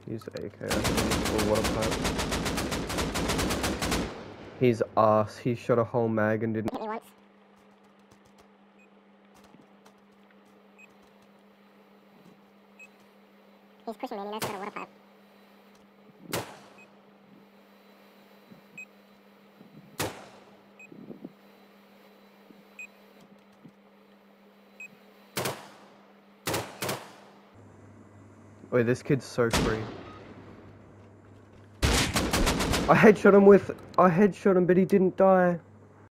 Use AK or water pipe. He's ass. He shot a whole mag and didn't hit me once. He's pushing me and he knows he's got a water pipe. Wait, this kid's so free. I headshot him, but he didn't die.